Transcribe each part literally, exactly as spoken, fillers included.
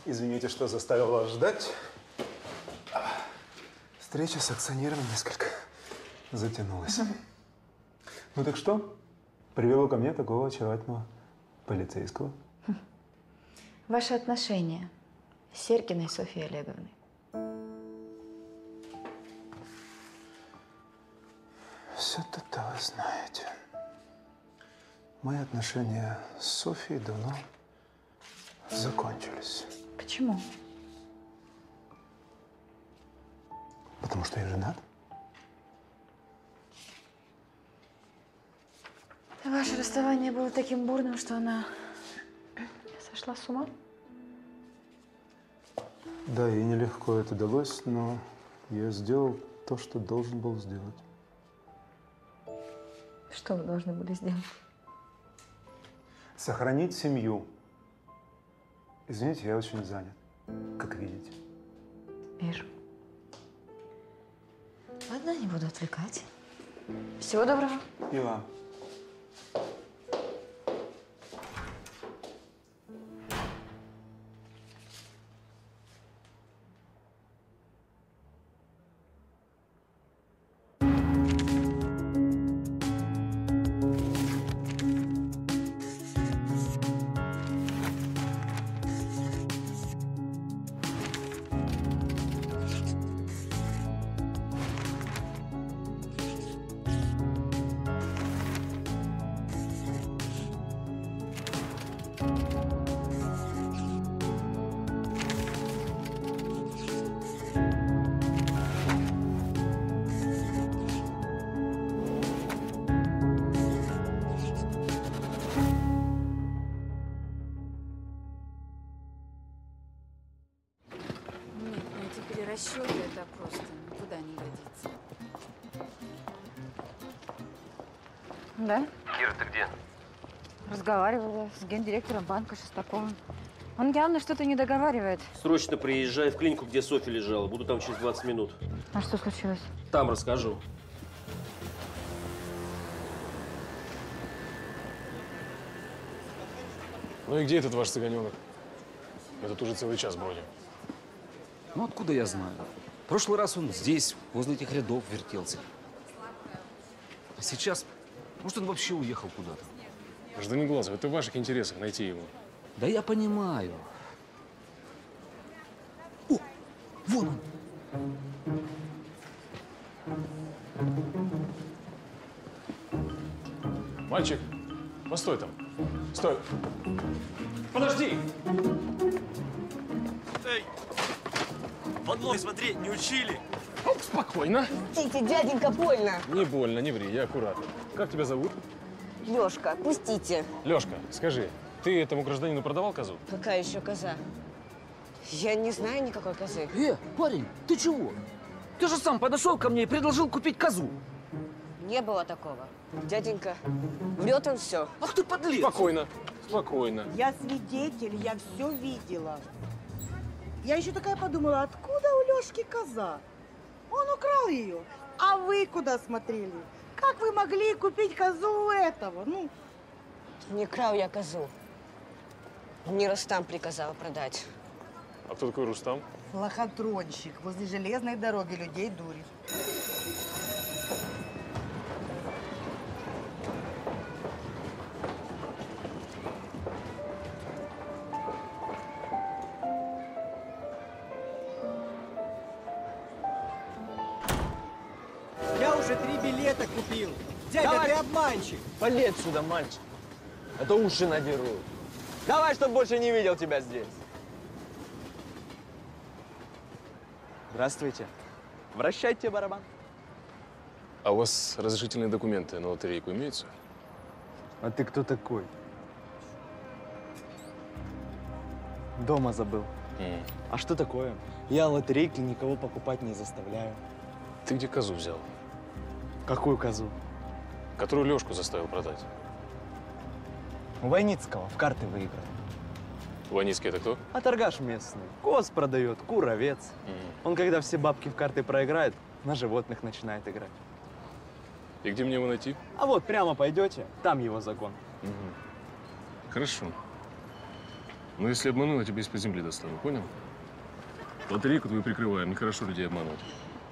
Извините, что заставил вас ждать. Встреча с акционером несколько затянулась. Ну так что? Привело ко мне такого очаровательного полицейского. Ваши отношения с Серкиной Софьей Олеговной. Все-то вы знаете. Мои отношения с Софьей давно закончились. Почему? Потому что я женат. Ваше расставание было таким бурным, что она сошла с ума? Да, ей нелегко это далось, но я сделал то, что должен был сделать. Что вы должны были сделать? Сохранить семью. Извините, я очень занят, как видите. Вижу. Ладно, не буду отвлекать. Всего доброго. И вам. Расчеты это просто никуда не годится. Да? Кира, ты где? Разговаривала с гендиректором банка Шестаковым. Он явно что-то не договаривает. Срочно приезжай в клинику, где Софья лежала. Буду там через двадцать минут. А что случилось? Там расскажу. Ну и где этот ваш цыганенок? Мы тут уже целый час бродим. Ну, откуда я знаю? В прошлый раз он здесь, возле этих рядов вертелся. А сейчас, может, он вообще уехал куда-то. Гражданин Глазов, это в ваших интересах найти его. Да я понимаю. О, вон он. Мальчик, постой там. Стой. Подожди! Эй! В одно смотри, не учили. Спокойно. Пустите, дяденька, больно. Не больно, не ври, я аккуратно. Как тебя зовут? Лёшка, пустите. Лёшка, скажи, ты этому гражданину продавал козу? Какая еще коза? Я не знаю никакой козы. Э, парень, ты чего? Ты же сам подошел ко мне и предложил купить козу. Не было такого. Дяденька, врет он все. Ах ты подлец! Спокойно, спокойно. Я свидетель, я все видела. Я еще такая подумала, откуда у Лешки коза? Он украл ее. А вы куда смотрели? Как вы могли купить козу у этого? Ну, не крал я козу. Мне Рустам приказал продать. А кто такой Рустам? лохотронщик возле железной дороги людей дурит. Я уже три билета купил. Дядя, Давай. ты обманщик. Вали отсюда, мальчик. А то уши надеру. Давай, чтоб больше не видел тебя здесь. Здравствуйте. Вращайте барабан. А у вас разрешительные документы на лотерейку имеются? А ты кто такой? Дома забыл. Mm. А что такое? Я лотерейки никого покупать не заставляю. Ты где козу взял? Какую козу? Которую Лёшку заставил продать. У Войницкого в карты выиграл. Ваницкий это кто? А торгаш местный. Коз продает, кур, овец. Mm. Он, когда все бабки в карты проиграет, на животных начинает играть. И где мне его найти? А вот прямо пойдете, там его загон. Угу. Хорошо. Но если обманул, я тебя из-под земли достану, понял? Лотерейку твою прикрываем, нехорошо людей обманывать.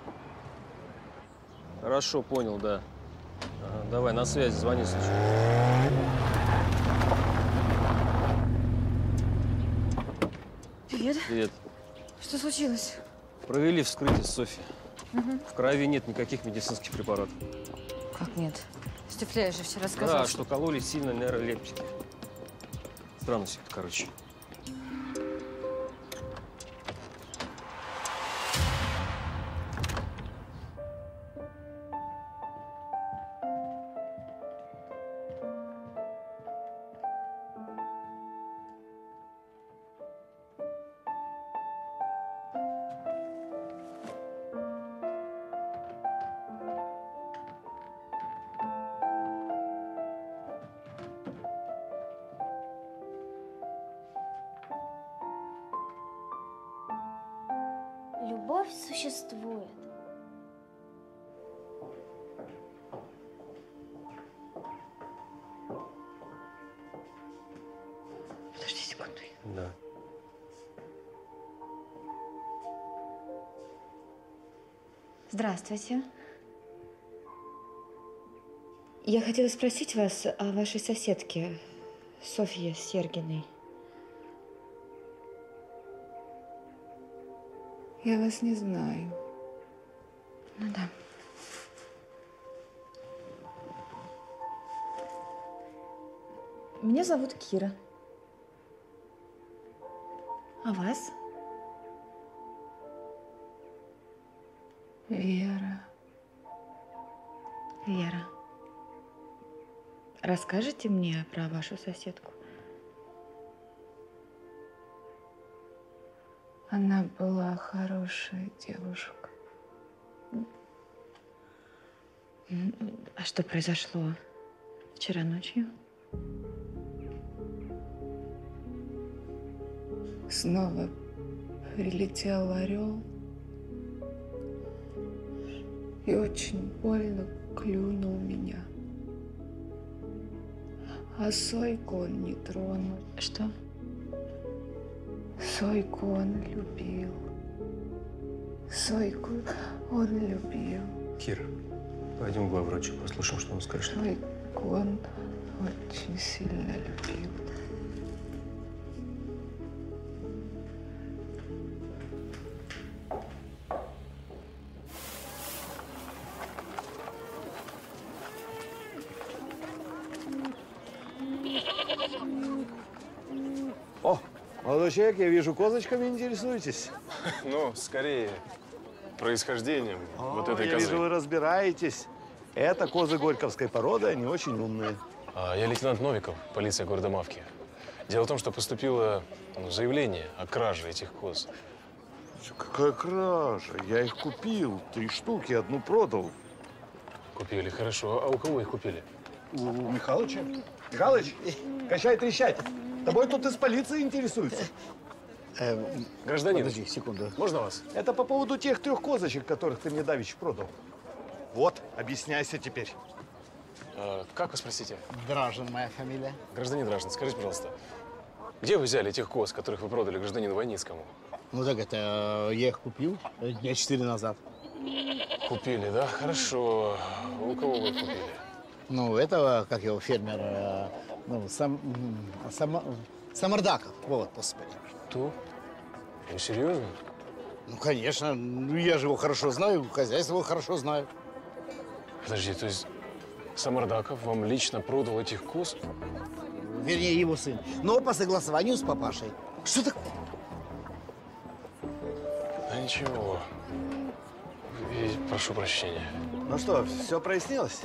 Хорошо, понял, да. Ага, давай, на связи, звони, слушай. Привет. Привет. Что случилось? Провели вскрытие с Софьей. Угу. В крови нет никаких медицинских препаратов. Как нет? Степляй же вчера сказал. Да, что кололи сильно нейролептики. Странно все это, короче. Любовь существует. Подожди секунду. Да. Здравствуйте. Я хотела спросить вас о вашей соседке, Софье Сергиной. Я вас не знаю. Ну да. Меня зовут Кира. А вас? Вера. Вера. Расскажете мне про вашу соседку? Она была хорошая девушка. А что произошло вчера ночью? Снова прилетел орел и очень больно клюнул меня. А Сойку он не тронул. Что? Сойку он любил. Сойку он любил. Кира, пойдем к главврачу, послушаем, что он скажет. Сойку он очень сильно любил. О, молодой человек, я вижу, козочками интересуетесь. Ну, скорее, происхождением О, вот этой я козы. вижу, вы разбираетесь. Это козы горьковской породы, они очень умные. А, я лейтенант Новиков, полиция города Мавки. Дело в том, что поступило ну, заявление о краже этих коз. Какая кража? Я их купил. Три штуки, одну продал. Купили, хорошо. А у кого их купили? У, у Михалыча. Михалыч, качай трещать. Тобой тут из полиции интересуются. Э, Гражданин, подожди секунду. Можно вас? Это по поводу тех трех козочек, которых ты мне давеча продал. Вот, объясняйся теперь. А, как вы спросите? Дражин моя фамилия. Гражданин Дражин, скажите, пожалуйста, где вы взяли этих коз, которых вы продали гражданину Войницкому? Ну так это, я их купил дня четыре назад. Купили, да? Хорошо. У кого вы их купили? Ну, этого, как его, фермер, э, ну, сам, сам, Самардаков. Вот, господи. Кто? Ну, серьезно? Ну, конечно. Ну, я же его хорошо знаю, хозяйство его хорошо знаю. Подожди, то есть Самардаков вам лично продал этих коз? Вернее, его сын. Но по согласованию с папашей. Что такое? Да ничего. И прошу прощения. Ну что, все прояснилось?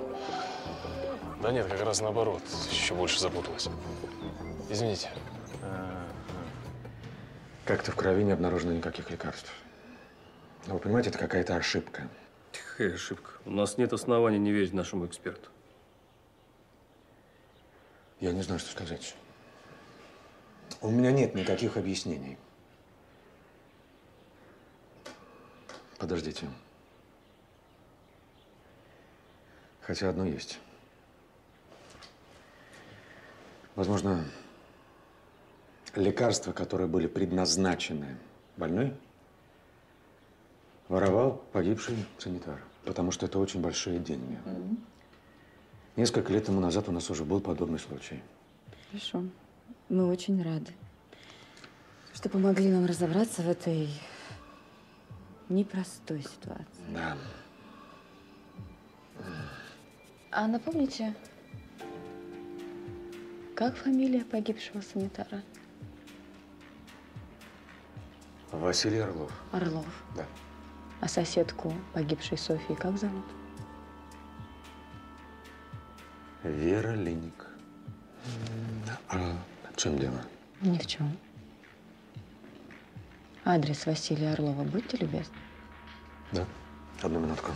Да нет, как раз наоборот. Еще больше запуталась. Извините. Как-то в крови не обнаружено никаких лекарств. Но вы понимаете, это какая-то ошибка. Какая ошибка? У нас нет оснований не верить нашему эксперту. Я не знаю, что сказать. У меня нет никаких объяснений. Подождите. Хотя одно есть. лекарства, которые были предназначены больной, воровал погибший санитар. Потому что это очень большие деньги. Mm-hmm. Несколько лет тому назад у нас уже был подобный случай. Хорошо. Мы очень рады, что помогли нам разобраться в этой непростой ситуации. Да. А напомните, как фамилия погибшего санитара? Василий Орлов. Орлов. Да. А соседку погибшей Софьи как зовут? Вера Линик. А в чем дело? Ни в чем. Адрес Василия Орлова, будьте любезны. Да. Одну минутку.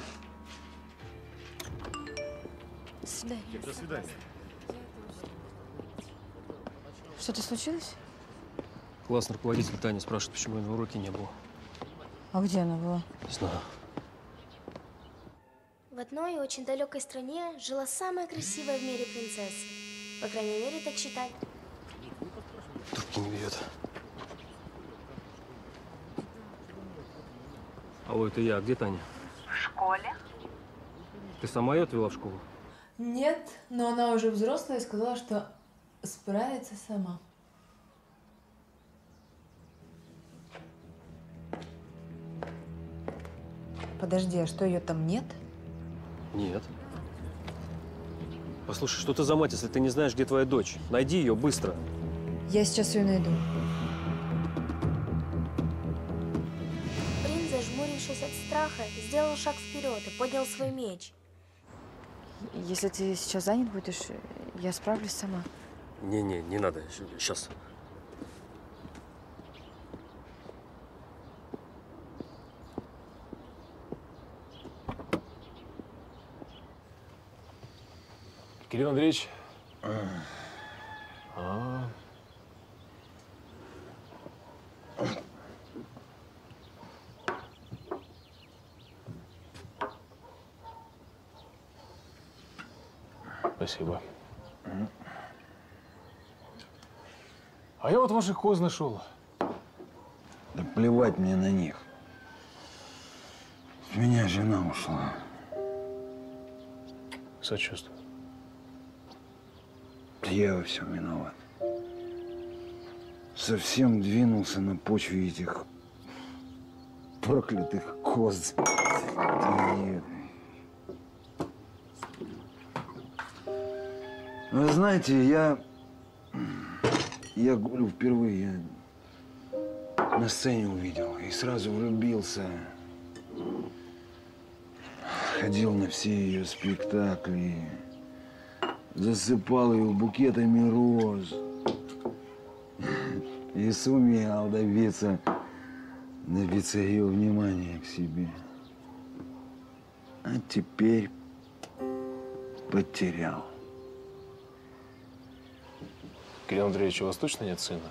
До свидания. До свидания. Что-то случилось? Классный руководитель Таня спрашивает, почему я на уроке не было. А где она была? Не знаю. В одной очень далекой стране жила самая красивая в мире принцесса. По крайней мере, так считали. Трубки не берет. Алло, это я. Где Таня? В школе. Ты сама ее отвела в школу? Нет, но она уже взрослая и сказала, что справится сама. Подожди, а что, ее там нет? Нет. Послушай, что ты за мать, если ты не знаешь, где твоя дочь? Найди ее быстро. Я сейчас ее найду. Принц, зажмурившись от страха, сделал шаг вперед и поднял свой меч. Если ты сейчас занят будешь, я справлюсь сама. Не-не, не надо. Сейчас. Кирилл Андреевич. А. Спасибо. А я вот ваших коз нашел. Да плевать мне на них. С меня жена ушла. Сочувствую. Я во всем виноват. Совсем двинулся на почве этих проклятых коз. И... Вы знаете, я... Я говорю впервые, я на сцене увидел и сразу влюбился. Ходил на все ее спектакли. Засыпал ее букетами роз. И сумел добиться, добиться ее внимания к себе. А теперь потерял. Кирилл Андреевич, у вас точно нет сына?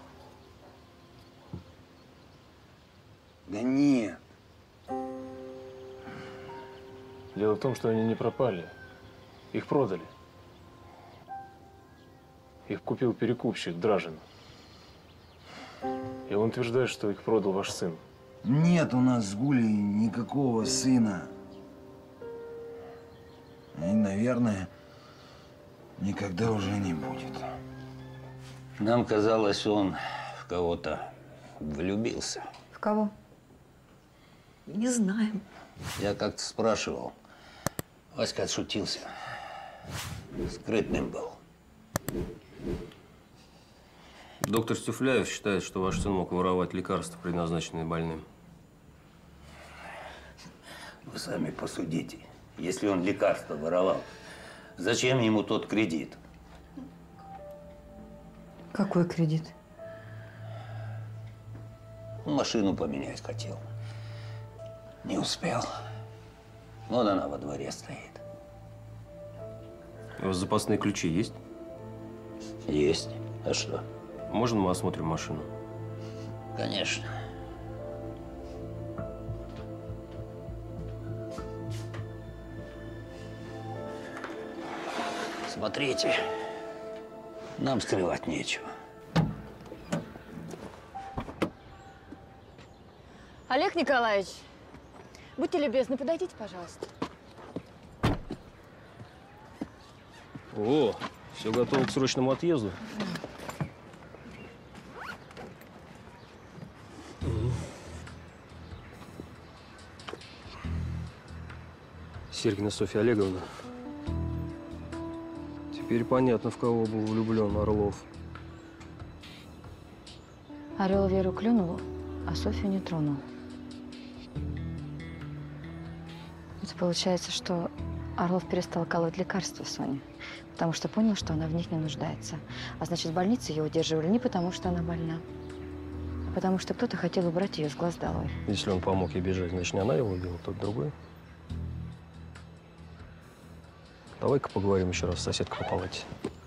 Да нет. Дело в том, что они не пропали. Их продали. Их купил перекупщик Дражин. И он утверждает, что их продал ваш сын. Нет у нас с Гулей никакого сына. И, наверное, никогда уже не будет. Нам казалось, он в кого-то влюбился. В кого? Не знаем. Я как-то спрашивал. Васька отшутился. Скрытным был. Доктор Стюфляев считает, что ваш сын мог воровать лекарства, предназначенные больным. Вы сами посудите. Если он лекарства воровал, зачем ему тот кредит? Какой кредит? Машину поменять хотел. Не успел. Вон она во дворе стоит. У вас запасные ключи есть? Есть. А что? Можно мы осмотрим машину? Конечно. Смотрите, нам скрывать нечего. Олег Николаевич, будьте любезны, подойдите, пожалуйста. О, все готово к срочному отъезду. Серкина Софья Олеговна. Теперь понятно, в кого был влюблен Орлов. Орел Веру клюнул, а Софью не тронул. Это получается, что Орлов перестал колоть лекарства Соне, потому что понял, что она в них не нуждается. А значит, в больнице ее удерживали не потому, что она больна, а потому что кто-то хотел убрать ее с глаз долой. Если он помог ей бежать, значит, не она его убила, тот другой. Давай-ка поговорим еще раз с соседкой по палате.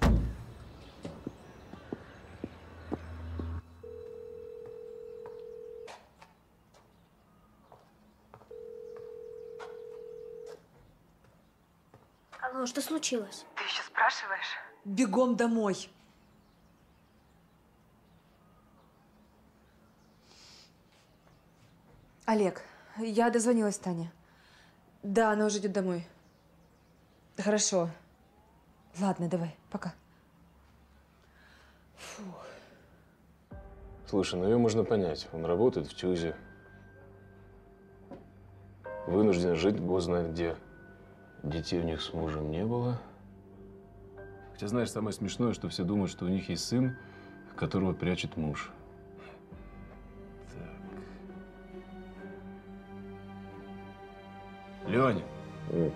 Алло, что случилось? Ты еще спрашиваешь? Бегом домой. Олег, я дозвонилась Тане. Да, она уже идет домой. Хорошо. Ладно, давай, пока. Фух. Слушай, ну ее можно понять. Он работает в ТЮЗе. Вынужден жить бог знает где. Детей у них с мужем не было. Хотя, знаешь, самое смешное, что все думают, что у них есть сын, которого прячет муж. Так. Леня. Mm.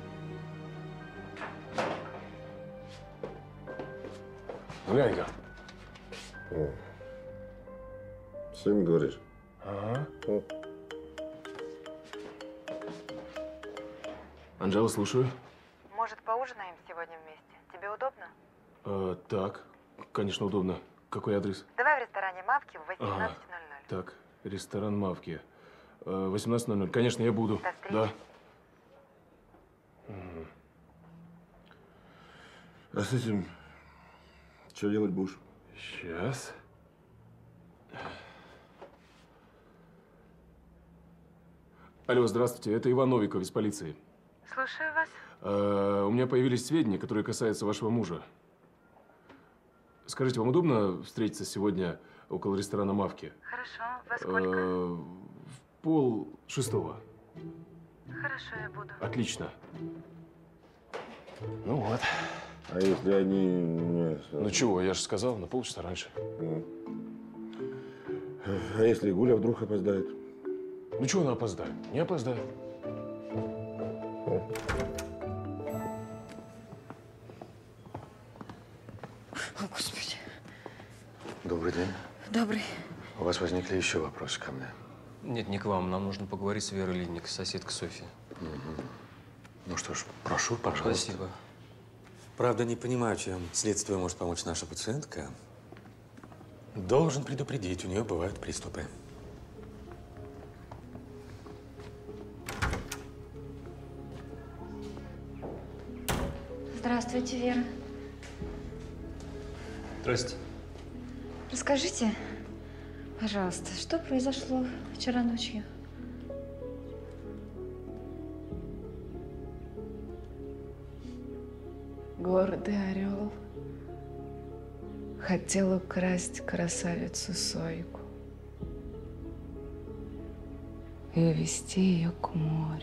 Глянь-ка. Mm. Сын, говоришь? Ага. Mm. Анжела, слушаю. Может, поужинаем сегодня вместе? Тебе удобно? А, так, конечно, удобно. Какой адрес? Давай в ресторане «Мавки» в восемнадцать ноль ноль. Ага. Так, ресторан «Мавки». восемнадцать ноль ноль. Конечно, я буду. До встречи. Да. Угу. А с этим что делать будешь? Сейчас. Алло, здравствуйте. Это Иван Новиков из полиции. Слушаю вас. А, у меня появились сведения, которые касаются вашего мужа. Скажите, вам удобно встретиться сегодня около ресторана «Мавки»? Хорошо. Во сколько? А, в пол шестого. Хорошо, я буду. Отлично. Ну вот. А если они не… Ну чего, я же сказал, на полчаса раньше. А если Гуля вдруг опоздает? Ну чего она опоздает? Не опоздает. О, Господи. Добрый день. Добрый. У вас возникли еще вопросы ко мне? Нет, не к вам. Нам нужно поговорить с Верой Линник, соседкой Софьи. Угу. Ну что ж, прошу, пожалуйста. Спасибо. Правда, не понимаю, чем следствию может помочь наша пациентка. Должен предупредить, у нее бывают приступы. Здравствуйте, Вера. Здрасте. Расскажите, пожалуйста, что произошло вчера ночью? Гордый орел хотел украсть красавицу Сойку и увезти ее к морю.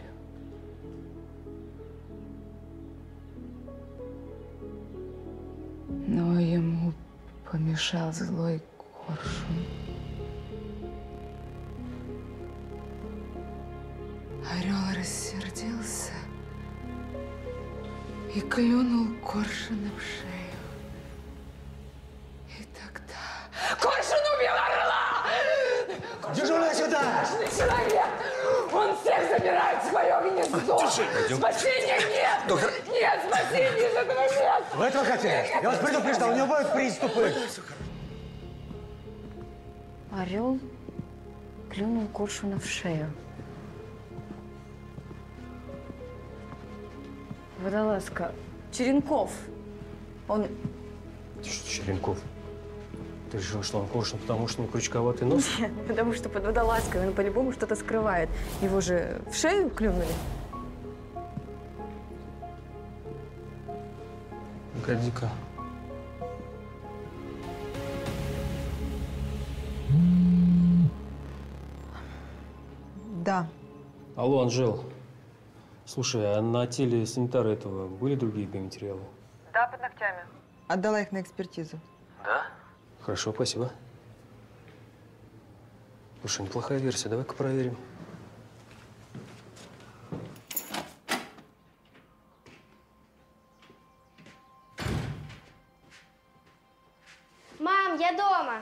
Но ему помешал злой коршун. Орел рассердился и клюнул коршуна в шею. И тогда… Коршун убил орла! Дежурный сюда! Страшный человек! Он всех забирает в свое гнездо! Пойдем. Спасения нет! Доктор. Нет, спасения из этого нет! Вы этого хотели? Я вас предупреждал, у него будут приступы. Орел клюнул коршуна в шею. Водолазка. Черенков. Он… Черенков. Ты Решил, что он коршун, потому что у него крючковатый нос? Нет, потому что под водолазкой он по-любому что-то скрывает. Его же в шею клюнули. Погоди-ка. Да. Алло, Анжел. Слушай, а на теле санитара этого были другие биоматериалы? Да, под ногтями. Отдала их на экспертизу. Да? Хорошо, спасибо. Слушай, неплохая версия. Давай-ка проверим. Мам, я дома.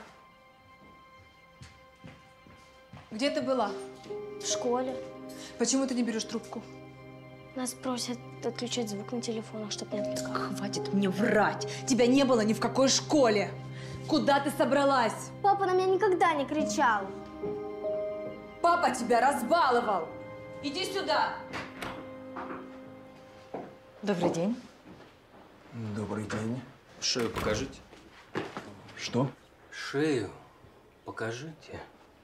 Где ты была? В школе. Почему ты не берешь трубку? Нас просят отключить звук на телефонах, чтобы не отвлекал. Хватит мне врать! Тебя не было ни в какой школе! Куда ты собралась? Папа на меня никогда не кричал. Папа тебя разбаловал! Иди сюда! Добрый день. Добрый день. Шею покажите. Что? Шею покажите.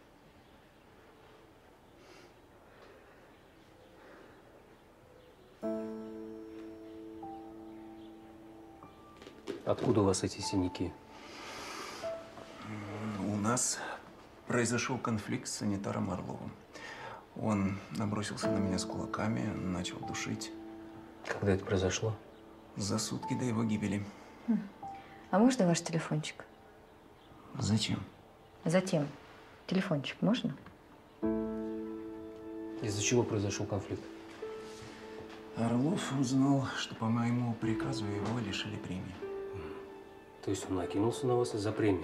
Откуда у вас эти синяки? У нас произошел конфликт с санитаром Орловым. Он набросился на меня с кулаками, начал душить. Когда это произошло? За сутки до его гибели. А можно ваш телефончик? Зачем? Затем. Телефончик можно? Из-за чего произошел конфликт? Орлов узнал, что по моему приказу его лишили премии. То есть он накинулся на вас из-за премии?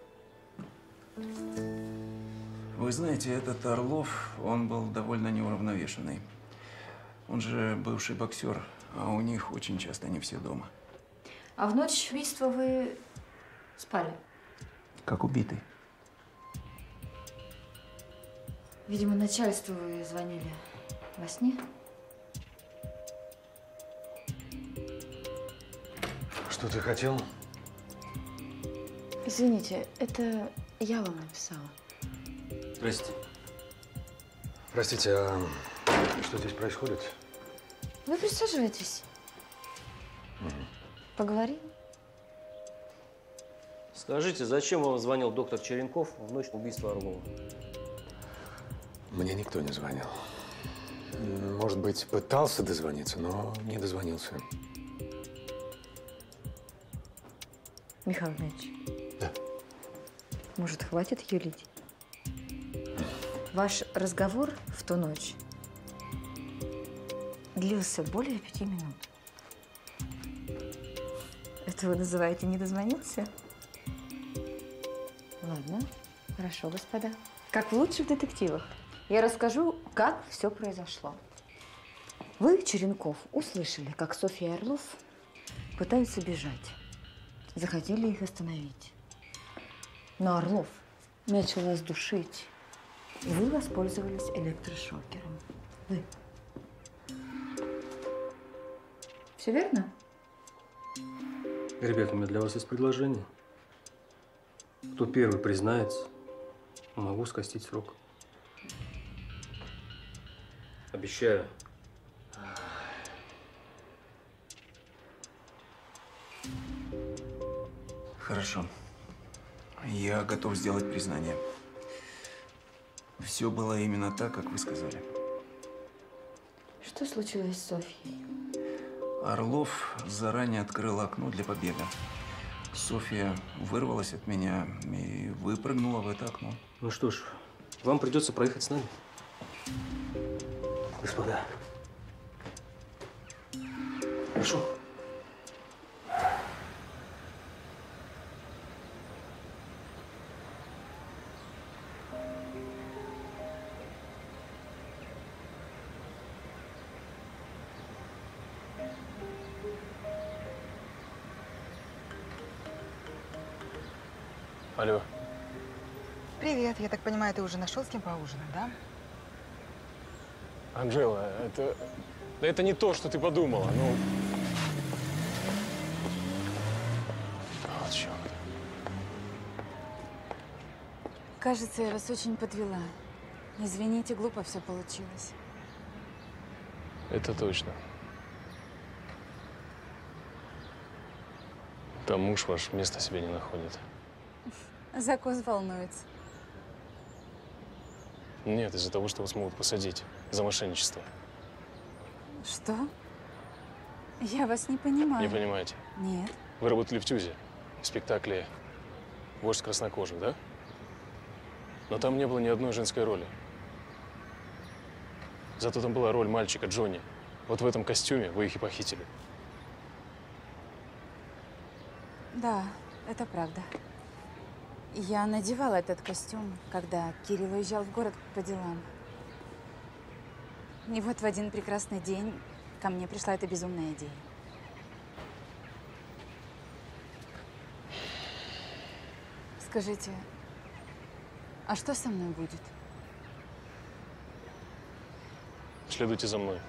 Вы знаете, этот Орлов, он был довольно неуравновешенный. Он же бывший боксер, а у них очень часто не все дома. А в ночь убийства вы спали? Как убитый. Видимо, начальству вы звонили во сне? Что ты хотел? Извините, это я вам написала. Здрасте. Простите, а что здесь происходит? Вы присаживайтесь. Поговорим. Скажите, зачем вам звонил доктор Черенков в ночь убийства Орлова? Мне никто не звонил. Может быть, пытался дозвониться, но не дозвонился. Михаил Ильич. Да. Может, хватит юлить? Ваш разговор в ту ночь длился более пяти минут. Это вы называете «не дозвонился»? Ладно, хорошо, господа. Как в лучших детективах. Я расскажу, как все произошло. Вы, Черенков, услышали, как Софья и Орлов пытаются бежать. Захотели их остановить. Но Орлов начал вас душить, и вы воспользовались электрошокером. Вы. Все верно? Ребята, у меня для вас есть предложение. Кто первый признается, могу скостить срок. Обещаю. Хорошо. Я готов сделать признание. Все было именно так, как вы сказали. Что случилось с Софьей? Орлов заранее открыл окно для побега. Софья вырвалась от меня и выпрыгнула в это окно. Ну что ж, вам придется проехать с нами. Господа. Прошу. Алло. Привет. Я так понимаю, ты уже нашел с кем поужинать, да? Анжела, это… Да это не то, что ты подумала. Ну… Вот черт. Кажется, я вас очень подвела. Извините, глупо все получилось. Это точно. Там муж ваш места себе не находит. Закос волнуется. Нет, из-за того, что вас могут посадить за мошенничество. Что? Я вас не понимаю. Не понимаете? Нет. Вы работали в ТЮЗе, в спектакле «Вождь краснокожих», да? Но там не было ни одной женской роли. Зато там была роль мальчика Джонни. Вот в этом костюме вы их и похитили. Да, это правда. Я надевала этот костюм, когда Кирилл уезжал в город по делам. И вот в один прекрасный день ко мне пришла эта безумная идея. Скажите, а что со мной будет? Следуйте за мной.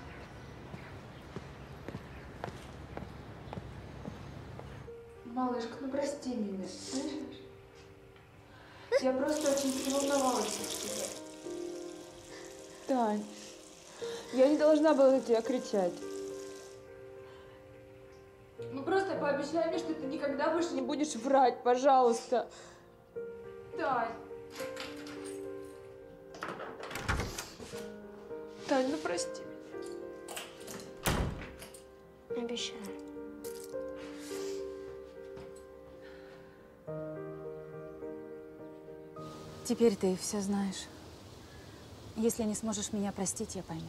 Малышка, ну прости меня, слышишь? Я просто очень волновалась за тебя. Тань, я не должна была на тебя кричать. Ну просто пообещай мне, что ты никогда больше не будешь врать, пожалуйста. Тань. Тань, ну прости меня. Обещаю. Теперь ты все знаешь. Если не сможешь меня простить, я пойму.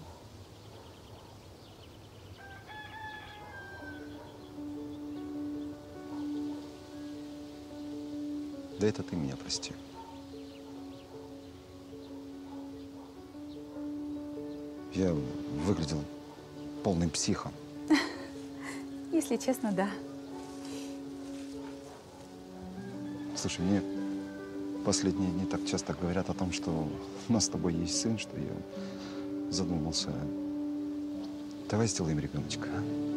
Да это ты меня прости. Я выглядел полным психом. Если честно, да. Слушай, мне последние дни так часто говорят о том, что у нас с тобой есть сын, что я задумался. Давай сделаем ребеночка.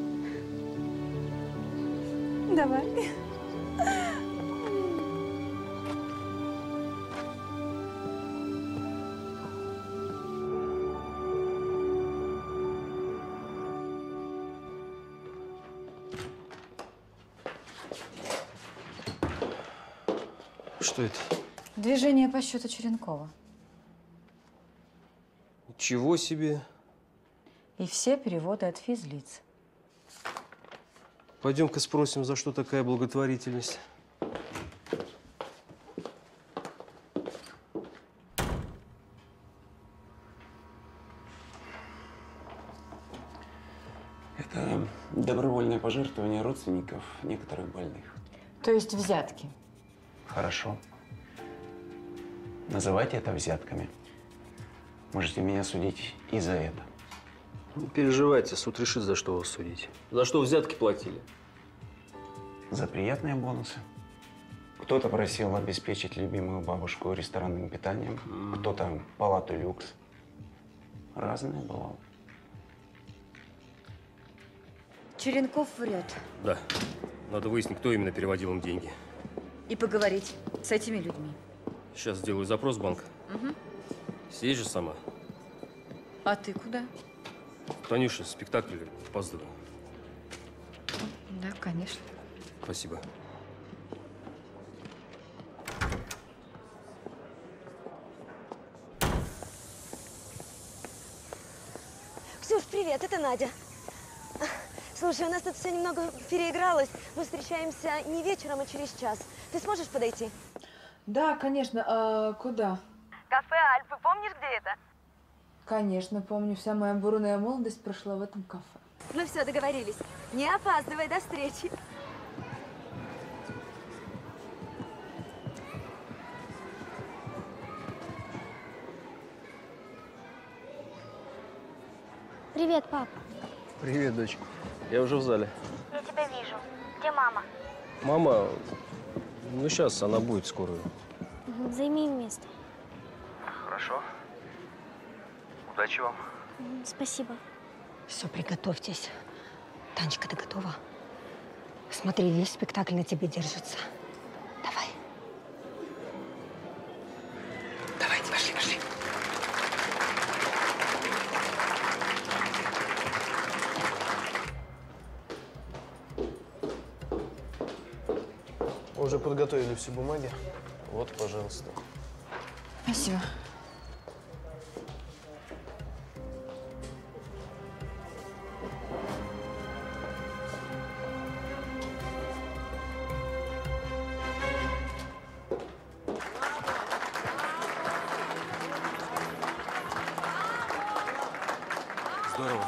Давай. Что это? Движение по счету Черенкова. Ничего себе. И все переводы от физлиц. Пойдем-ка спросим, за что такая благотворительность. Это добровольное пожертвование родственников некоторых больных. То есть взятки? Хорошо. Называйте это взятками. Можете меня судить и за это. Не переживайте, суд решит, за что вас судить. За что взятки платили? За приятные бонусы. Кто-то просил обеспечить любимую бабушку ресторанным питанием, mm. кто-то палату люкс. Разное бывало. Черенков врет. Да. Надо выяснить, кто именно переводил им деньги. И поговорить с этими людьми. Сейчас сделаю запрос в банк. Угу. Съезжу сама. А ты куда? Танюша, спектакль, опаздываю. Да, конечно. Спасибо. Ксюш, привет, это Надя. Слушай, у нас тут все немного переигралось. Мы встречаемся не вечером, а через час. Ты сможешь подойти? Да, конечно. А куда? Кафе Альпы. Помнишь, где это? Конечно, помню. Вся моя бурная молодость прошла в этом кафе. Ну все, договорились. Не опаздывай, до встречи. Привет, пап. Привет, дочь. Я уже в зале. Я тебя вижу. Где мама? Мама, ну сейчас она будет скоро. Угу, займи место. Хорошо. Удачи вам. Угу, спасибо. Все, приготовьтесь. Танечка, ты готова? Смотри, весь спектакль на тебе держится. Давай. Пошли, пошли. Мы уже подготовили все бумаги. Вот, пожалуйста. Спасибо. Здорово.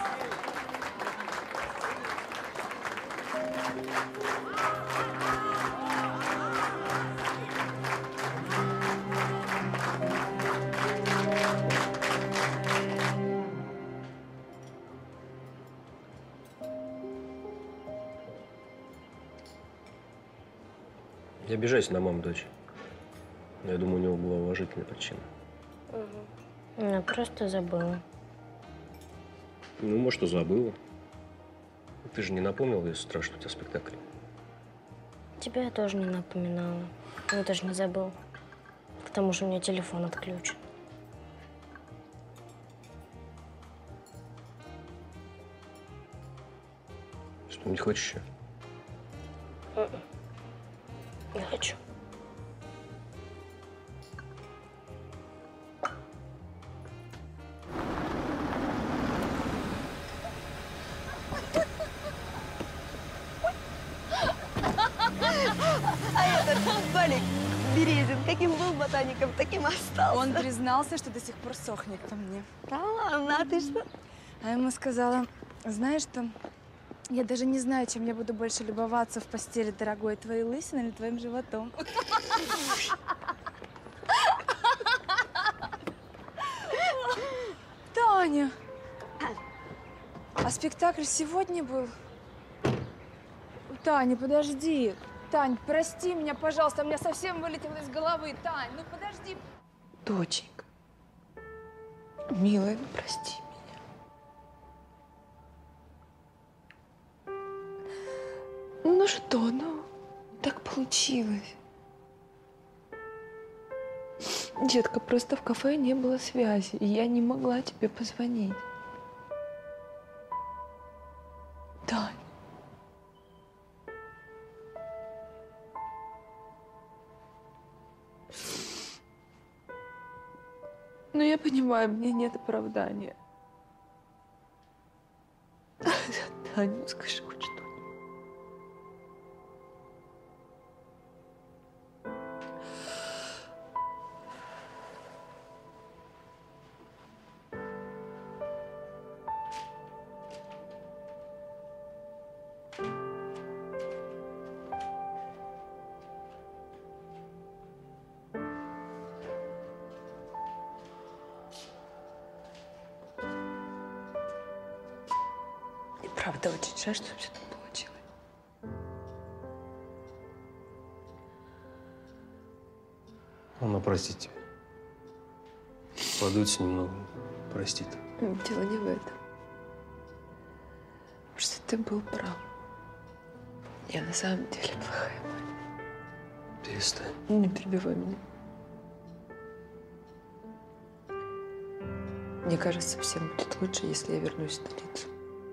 Не обижайся на маму, дочь. Но я думаю, у него была уважительная причина. Угу. Я просто забыла. Ну, может, и забыла. Ты же не напомнила ей с утра, что у тебя спектакль. Тебя я тоже не напоминала. Но ты же не забыл. К тому же у меня телефон отключен. Вспомнить хочешь еще? Не хочу. А этот Балик Березин, каким был ботаником, таким остался. Он признался, что до сих пор сохнет по мне. Да ладно, а ты что? А я ему сказала, знаешь что, я даже не знаю, чем я буду больше любоваться в постели, дорогой, твоей лысиной или твоим животом. Таня! А спектакль сегодня был? Таня, подожди. Тань, прости меня, пожалуйста, у меня совсем вылетело из головы. Тань, ну подожди. Доченька, милая, ну прости меня. Ну что, ну, так получилось. Детка, просто в кафе не было связи, и я не могла тебе позвонить. Тань. Ну, я понимаю, мне нет оправдания. Таня, ну скажи хоть что-нибудь. Правда, очень жаль, что все так получилось. Она простит тебя. Подуется немного, простит. Дело не в этом. Что ты был прав. Я на самом деле плохая мать. Перестань. Не перебивай меня. Мне кажется, всем будет лучше, если я вернусь в столицу.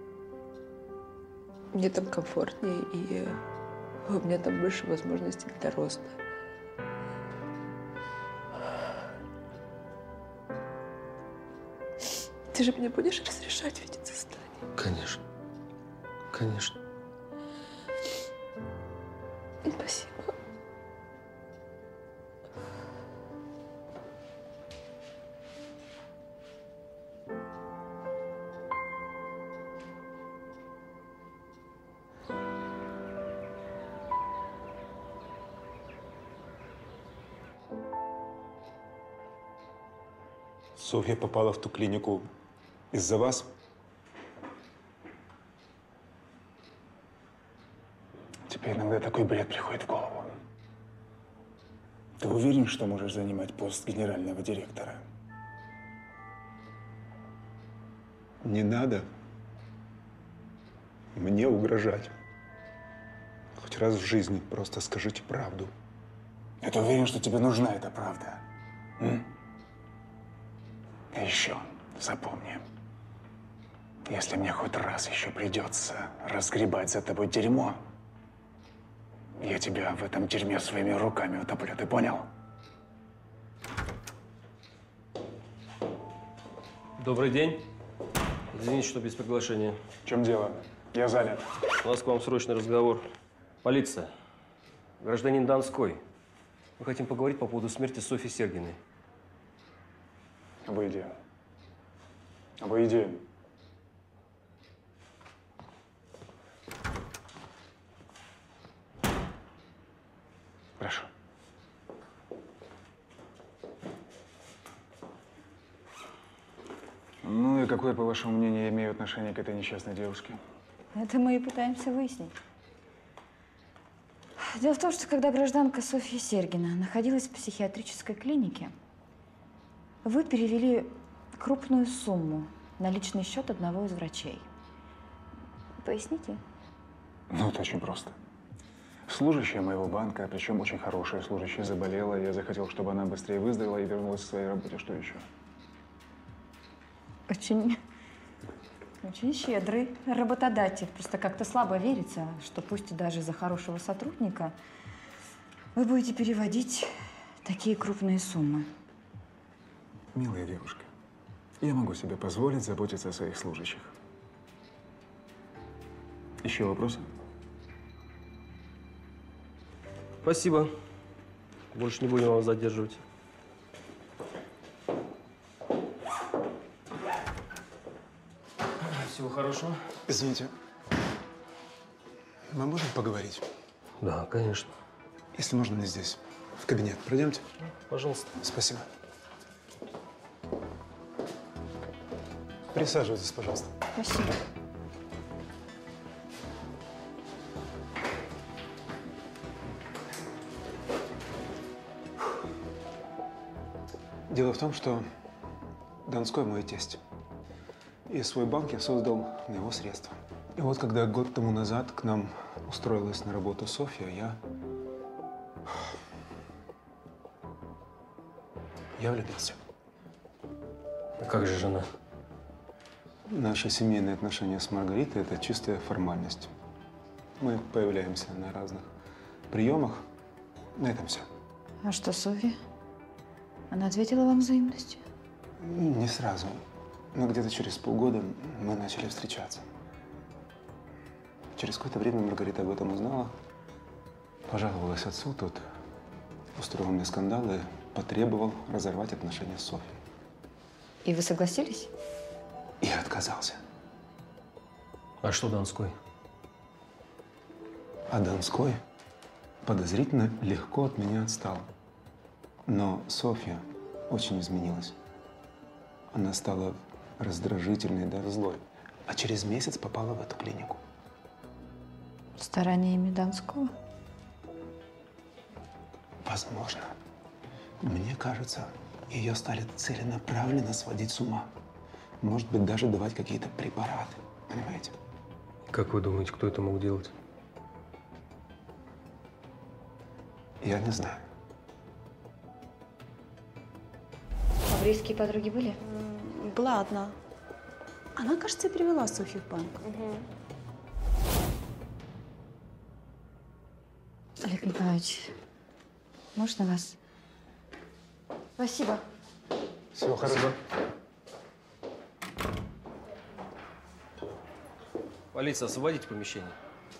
Мне там комфортнее, и у меня там больше возможностей для роста. Ты же мне будешь разрешать видеться с Таней? Конечно. Конечно. Спасибо. Софья попала в ту клинику из-за вас? Теперь иногда такой бред приходит в голову. Ты уверен, что можешь занимать пост генерального директора? Не надо мне угрожать. Хоть раз в жизни просто скажите правду. Я уверен, что тебе нужна эта правда. М? И еще запомни, если мне хоть раз еще придется разгребать за тобой дерьмо, я тебя в этом дерьме своими руками утоплю, ты понял? Добрый день. Извините, что без приглашения. В чем дело? Я занят. У нас к вам срочный разговор. Полиция. Гражданин Донской. Мы хотим поговорить по поводу смерти Софьи Сергиной. Обойди. Обойди. Прошу. Ну и какое, по вашему мнению, я имею отношение к этой несчастной девушке? Это мы и пытаемся выяснить. Дело в том, что когда гражданка Софья Сергина находилась в психиатрической клинике, вы перевели крупную сумму на личный счет одного из врачей. Поясните? Ну, это очень просто. Служащая моего банка, причем очень хорошая служащая, заболела. Я захотел, чтобы она быстрее выздоровела и вернулась к своей работе. Что еще? Очень, очень щедрый работодатель. Просто как-то слабо верится, что пусть и даже за хорошего сотрудника вы будете переводить такие крупные суммы. Милая девушка, я могу себе позволить заботиться о своих служащих. Еще вопросы? Спасибо. Больше не будем вас задерживать. Всего хорошего. Извините, мы можем поговорить? Да, конечно. Если можно, не здесь, в кабинет. Пройдемте? Пожалуйста. Спасибо. Присаживайтесь, пожалуйста. Спасибо. Дело в том, что Донской мой тесть. И свой банк я создал на его средства. И вот когда год тому назад к нам устроилась на работу Софья, я… Я влюбился. Как же жена? Наши семейные отношения с Маргаритой – это чистая формальность. Мы появляемся на разных приемах. На этом все. А что, Софья? Она ответила вам взаимностью? Не сразу. Но где-то через полгода мы начали встречаться. Через какое-то время Маргарита об этом узнала, пожаловалась отцу, тот устроил мне скандал и потребовал разорвать отношения с Софьей. И вы согласились? Я отказался. А что Донской? А Донской подозрительно легко от меня отстал. Но Софья очень изменилась. Она стала раздражительной, даже злой. А через месяц попала в эту клинику. Стараниями Донского? Возможно. Мне кажется, ее стали целенаправленно сводить с ума. Может быть, даже давать какие-то препараты. Понимаете? Как вы думаете, кто это мог делать? Я не знаю. А близкие подруги были? Была одна. Она, кажется, перевела Софью в банк. Угу. Олег Николаевич, можно вас? Спасибо. Всего хорошего. Полиция, освободите помещение.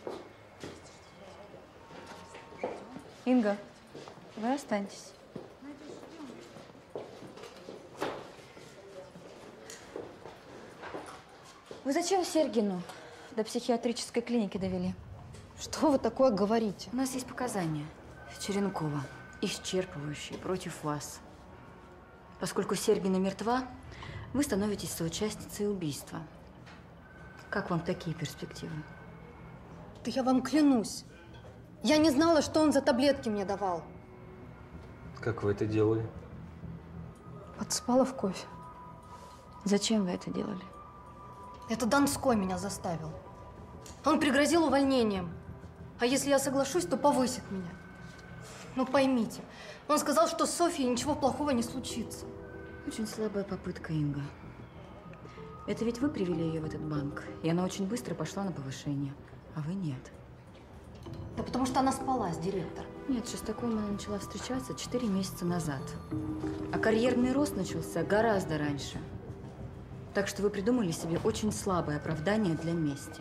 Инга, вы останьтесь. Вы зачем Сергину до психиатрической клиники довели? Что вы такое говорите? У нас есть показания Черенкова, исчерпывающие против вас. Поскольку Сергина мертва, вы становитесь соучастницей убийства. Как вам такие перспективы? Да я вам клянусь. Я не знала, что он за таблетки мне давал. Как вы это делали? Подспала в кофе. Зачем вы это делали? Это Донской меня заставил. Он пригрозил увольнением. А если я соглашусь, то повысит меня. Ну поймите, он сказал, что с Софьей ничего плохого не случится. Очень слабая попытка, Инга. Это ведь вы привели ее в этот банк, и она очень быстро пошла на повышение, а вы нет. Да потому что она спала с директором. Нет, с Шестаковым она начала встречаться четыре месяца назад. А карьерный рост начался гораздо раньше. Так что вы придумали себе очень слабое оправдание для мести.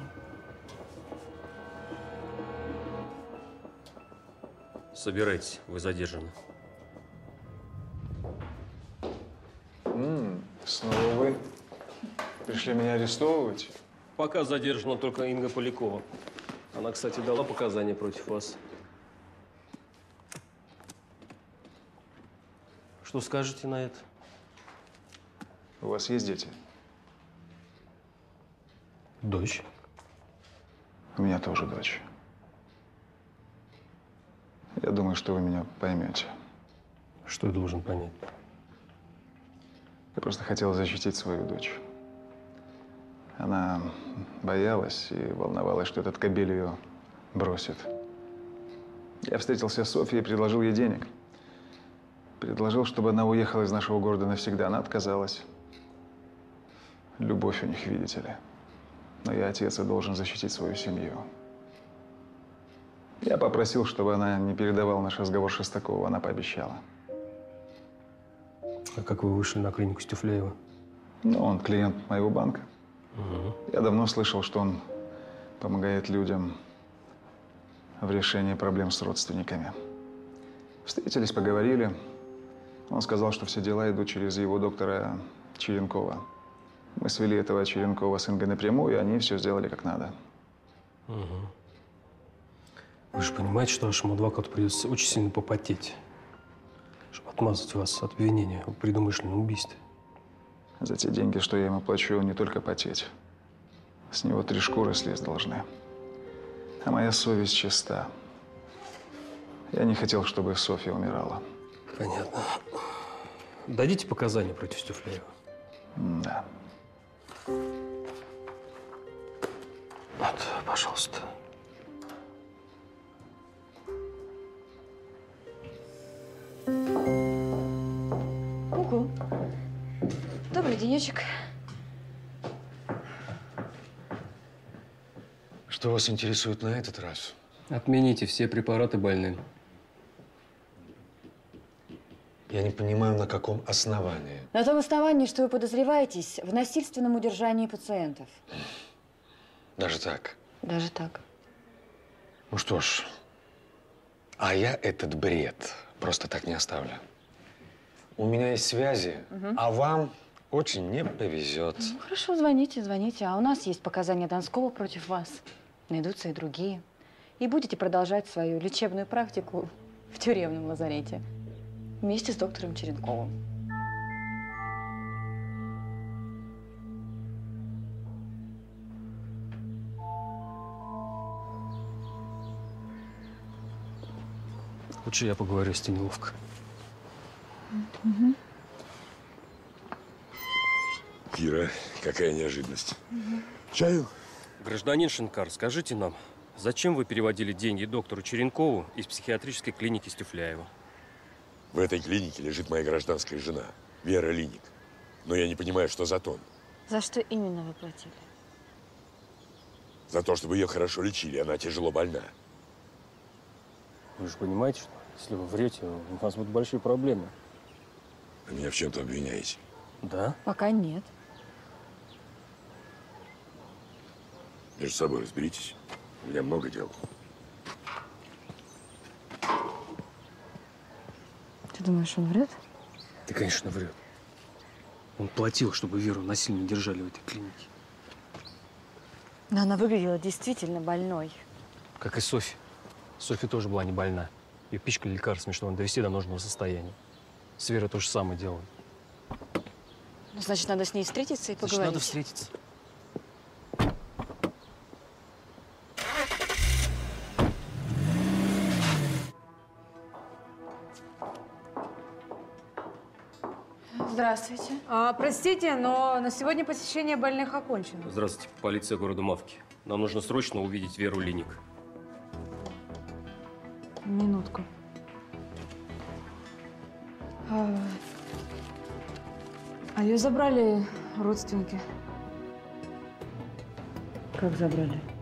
Собирайтесь, вы задержаны. М-м, снова вы пришли меня арестовывать? Пока задержана только Инга Полякова. Она, кстати, дала показания против вас. Что скажете на это? У вас есть дети? Дочь. У меня тоже дочь. Я думаю, что вы меня поймете. Что я должен понять? Я просто хотел защитить свою дочь. Она боялась и волновалась, что этот кобель ее бросит. Я встретился с Софьей и предложил ей денег. Предложил, чтобы она уехала из нашего города навсегда. Она отказалась. Любовь у них, видите ли. Но я отец и должен защитить свою семью. Я попросил, чтобы она не передавала наш разговор Шестакову. Она пообещала. А как вы вышли на клинику Стюфляева? Ну, он клиент моего банка. Угу. Я давно слышал, что он помогает людям в решении проблем с родственниками. Встретились, поговорили. Он сказал, что все дела идут через его доктора Черенкова. Мы свели этого Черенкова с Ингой напрямую, и они все сделали как надо. Угу. Вы же понимаете, что вашему адвокату придется очень сильно попотеть, чтобы отмазать вас от обвинения в предумышленном убийстве. За те деньги, что я ему плачу, не только потеть. С него три шкуры слезть должны. А моя совесть чиста. Я не хотел, чтобы Софья умирала. Понятно. Дадите показания против Стюфляева? Да. Вот, пожалуйста. Ого. Добрый денечек. Что вас интересует на этот раз? Отмените все препараты больным. Я не понимаю, на каком основании. На том основании, что вы подозреваетесь в насильственном удержании пациентов. Даже так? Даже так. Ну что ж, а я этот бред просто так не оставлю. У меня есть связи, Угу. а вам очень не повезет. Ну, хорошо, звоните, звоните. А у нас есть показания Донского против вас. Найдутся и другие. И будете продолжать свою лечебную практику в тюремном лазарете. Вместе с доктором Черенковым. Лучше я поговорю с Тениловкой. Угу. Кира, какая неожиданность. Угу. Чаю? Гражданин Шинкар, скажите нам, зачем вы переводили деньги доктору Черенкову из психиатрической клиники Стюфляева? В этой клинике лежит моя гражданская жена, Вера Линик. Но я не понимаю, что за тон. За что именно вы платили? За то, чтобы ее хорошо лечили, она тяжело больна. Вы же понимаете, что если вы врете, у нас будут большие проблемы. Вы меня в чем-то обвиняете? Да? Пока нет. Между собой разберитесь. У меня много дел. Ты думаешь, он врет? Ты, конечно, врет. Он платил, чтобы Веру насильно держали в этой клинике. Но она выглядела действительно больной. Как и Софья. Софья тоже была не больна. Ее пичкали лекарствами, чтобы она довести до нужного состояния. С Верой то же самое делали. Ну, значит, надо с ней встретиться и Значит, поговорить. надо встретиться. Здравствуйте. А, простите, но на сегодня посещение больных окончено. Здравствуйте, полиция города Мавки. Нам нужно срочно увидеть Веру Линик. Минутку. А, А ее забрали родственники. Как забрали?